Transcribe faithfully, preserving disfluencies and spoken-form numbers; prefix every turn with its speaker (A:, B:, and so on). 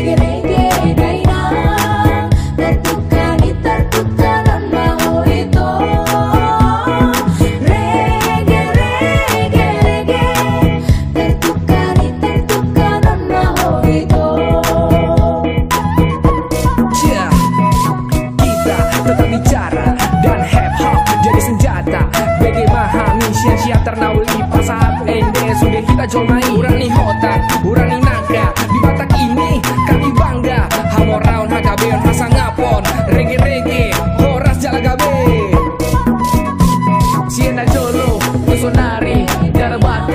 A: reggae daina tertukani tertukanan mau itu reggae reggae reggae tertukani tertukanan mau itu.
B: Yeah. Kita tetap bicara dan hip hop jadi senjata bagi memahami sia-sia ternauli pasahat ende sudah kita jomai urani hota urani naga di Batak ini kami bangga hamoraun hagabeon rasa ngapon reggae reggae horas jalagabe siena jolo tusonari darabata